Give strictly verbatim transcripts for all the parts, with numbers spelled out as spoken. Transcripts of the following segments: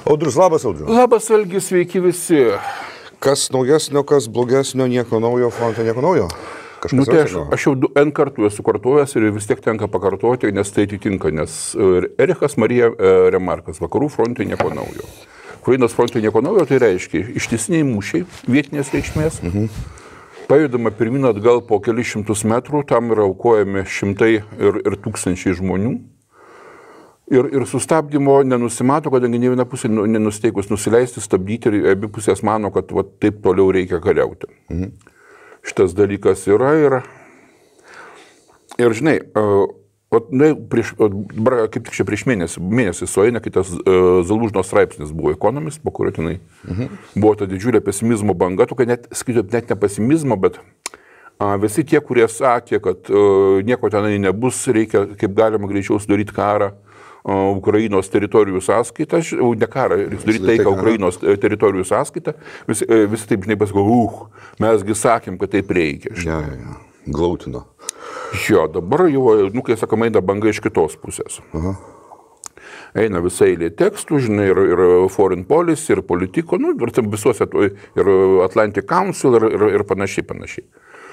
Audrius, labas, Audrius. Labas, Algis, sveiki visi. Kas naujesnio, kas blogesnio, nieko naujo, fronte nieko naujo? Kažkas Nu, tai aš, jau aš jau du N kartų esu kartuojęs ir vis tiek tenka pakartoti, nes tai atitinka, nes Erichas Marija Remarkas, vakarų fronte nieko naujo. Ukrainos fronte nieko naujo, tai reiškia ištisiniai mūšiai, vietinės reikšmės, mhm. pajudama pirmin atgal po kelis šimtus metrų, tam yra aukojami šimtai ir, ir tūkstančiai žmonių. Ir, ir sustabdymo nenusimato, kadangi ne viena pusė nenusteikus nusileisti, stabdyti ir abi pusės mano, kad va, taip toliau reikia kariauti. Mhm. Šitas dalykas yra ir, ir žinai, uh, ne, prieš, uh, kaip tik čia prieš mėnesį, mėnesį sueina kitas uh, Zalužno straipsnis buvo Economist, po kurio tenai mhm. buvo ta didžiulė pesimizmo banga, tokia net, skaičiu, net ne pesimizmo, bet uh, visi tie, kurie sakė, kad uh, nieko tenai nebus, reikia kaip galima greičiau sudaryti karą uh, Ukrainos teritorijų sąskaitą, ne karą, reikia sudaryti taiką Ukrainos teritorijų sąskaitą, visi, visi taip, žinai, pasako, uh, mesgi sakėm, kad taip reikia. Ja, ja, glautino. Jo, dabar jau, nu, kai sakoma, eina banga iš kitos pusės. Aha. Eina visai eilė tekstų, žinai, ir, ir foreign policy, ir politiko, nu, ir visuose, ir Atlantic Council, ir, ir, ir panašiai, panašiai.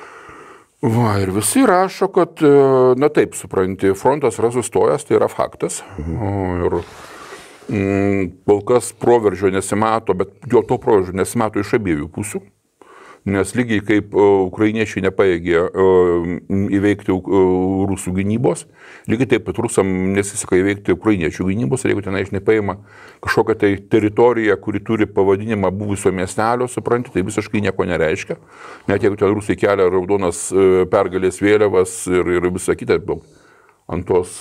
Va, ir visi rašo, kad, na taip, supranti, frontas yra sustojęs, tai yra faktas. Mhm. Ir mm, kol kas proveržio nesimato, bet jo to proveržio nesimato iš abiejų pusių. Nes lygiai kaip uh, ukrainiečiai nepaėgė uh, įveikti uh, rusų gynybos, lygiai taip pat rusam nesiseka įveikti ukrainiečių gynybos, ir jeigu tenai nepaima kažkokią tai teritoriją, kuri turi pavadinimą buvusio miestelio, supranti, tai visiškai nieko nereiškia. Net jeigu ten rusai kelia raudonas uh, pergalės vėliavas ir, ir visą kitą, ant tos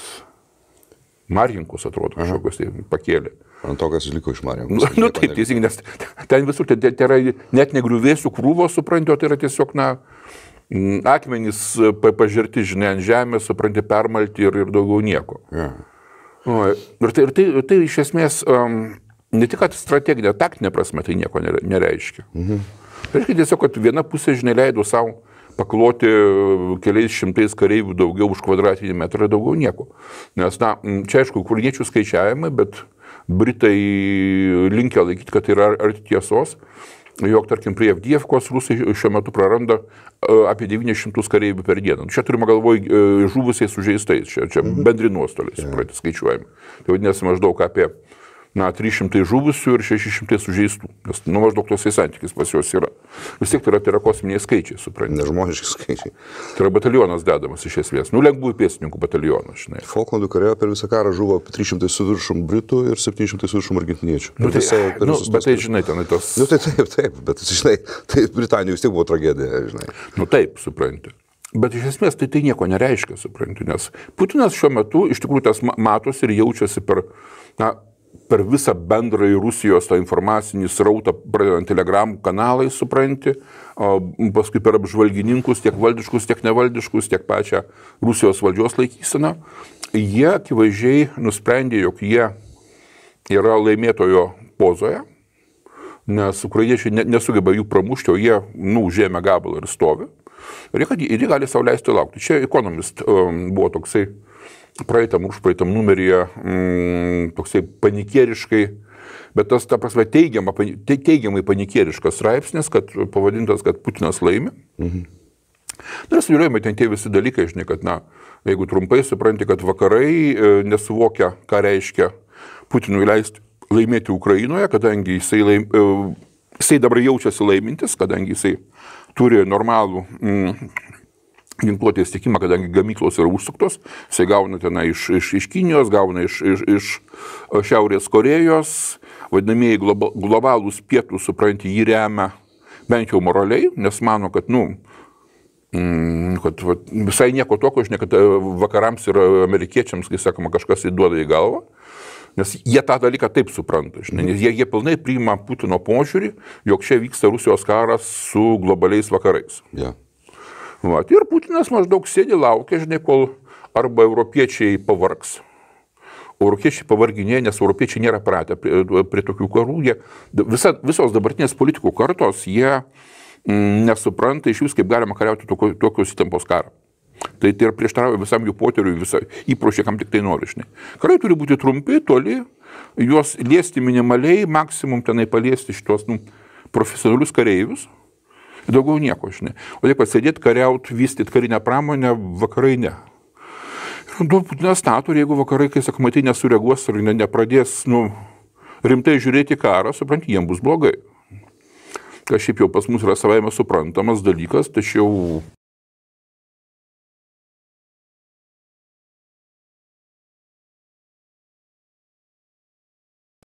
Marinkos, atrodo, kažkokios tai pakėlė. Ant to, kas liko iš Marinkos. Nu, nu taip, teisingai, nes ten visur, tai, tai yra net negriuvėsių krūvos, supranti, o tai yra tiesiog, na, akmenys pažerti, žinai, ant žemės, supranti, permalti ir, ir daugiau nieko. Ja. O, ir, tai, ir tai, tai iš esmės, um, ne tik, kad strateginė, taktinė prasme, tai nieko nereiškia. Mhm. Tai reiškia tiesiog, kad viena pusė, žinai, leido savo pakloti keliais šimtais kareivių daugiau už kvadratinį metrą, daugiau nieko. Nes, na, čia aišku, ukrainiečių skaičiavimai, bet Britai linkia laikyti, kad tai yra arti tiesos, jog, tarkim, prie Avdijievkos rusai šiuo metu praranda apie devynis šimtus kareivių per dieną. Čia turime galvoj žuvusiais sužeistais, čia, čia bendri nuostoliai, supranti, skaičiuojami. Tai vadinasi maždaug apie na, trys šimtai žuvusių ir šeši šimtai sužeistų. Nes, nu, maždaug tosai santykis pas juos yra. Vis tiek tai yra, tai yra kosminiai skaičiai, supranti. Nežmoniški skaičiai. Tai yra batalionas dedamas iš esmės. Nu, lengvųjų pėstininkų batalionas, žinai. Falklandų kare per visą karą žuvo trys šimtai su viršum britų ir septyni šimtai su viršum argentiniečių. Nu, tai, visą, nu, bet tai, žinai, ten tos... Nu, tai taip, taip, bet, žinai, tai Britanijos vis tiek buvo tragedija, žinai. Nu, taip, supranti. Bet iš esmės tai tai nieko nereiškia, supranti, nes Putinas šiuo metu iš tikrųjų tas matosi ir jaučiasi per, na, per visą bendrąjį Rusijos tą informacinį srautą, pradedant telegramų kanalais, supranti, o paskui per apžvalgininkus, tiek valdiškus, tiek nevaldiškus, tiek pačią Rusijos valdžios laikyseną. Jie akivaizdžiai nusprendė, jog jie yra laimėtojo pozoje, nes ukrainiečiai nesugeba jų pramušti, o jie, nu, užėmė gabalą ir stovi. Ir jie, ir jie gali sau leisti laukti. Čia Economist um, buvo toksai praeitam, užpraeitam numeryje mm, toksai panikieriškai, bet tas, ta prasme, teigiama, teigiamai panikieriškas straipsnis, kad pavadintas, kad Putinas laimi. Mhm. Na, sudėliojame ten tie visi dalykai, žinai, kad, na, jeigu trumpai supranti, kad vakarai e, nesuvokia, ką reiškia Putinui leisti laimėti Ukrainoje, kadangi jisai, laim, e, jisai dabar jaučiasi laimintis, kadangi jisai turi normalų mm, ginkluotės tiekimą, kadangi gamyklos yra užsuktos, jisai gauna ten iš, iš, iš Kinijos, gauna iš, iš, iš Šiaurės Korėjos, vadinamieji globa, globalūs pietų, supranti, jį remia bent jau moraliai, nes mano, kad, nu, mm, kad va, visai nieko tokio, žinai, kad vakarams ir amerikiečiams, kai sakoma, kažkas įduoda į galvą, nes jie tą dalyką taip supranta, žinai, nes jie, jie pilnai priima Putino požiūrį, jog čia vyksta Rusijos karas su globaliais vakarais. Yeah. Va, ir Putinas maždaug sėdi, laukia, žinai, kol arba europiečiai pavargs. Europiečiai pavarginėja, nes europiečiai nėra pratę prie, prie tokių karų. Jie, visa, visos dabartinės politikų kartos, jie mm, nesupranta iš jūs, kaip galima kariauti tokio, tokios įtampos karą. Tai tai prieštarauja visam jų poteriui, visą įpročiai, kam tik tai nori, žinai. Karai turi būti trumpi, toli, juos liesti minimaliai, maksimum tenai paliesti šitos nu, profesionalius kareivius. Daugiau nieko, žinai. O taip pasėdėti, kariauti, vystyti karinę pramonę, vakarai ne. Ir du Putinas stato, ir jeigu vakarai, kai sakmatai, nesureaguos ir ne, nepradės nu, rimtai žiūrėti karą, supranti, jiems bus blogai. Kas šiaip jau pas mus yra savaime suprantamas dalykas, tačiau